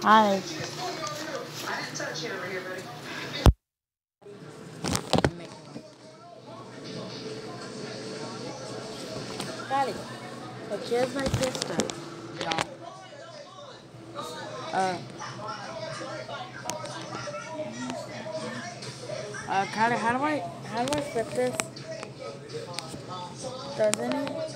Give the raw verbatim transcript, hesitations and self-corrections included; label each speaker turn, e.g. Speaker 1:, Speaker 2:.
Speaker 1: Hi. Daddy, look, here's my sister. No. Uh, uh, Kylie, how do I, how do I flip this? Doesn't it?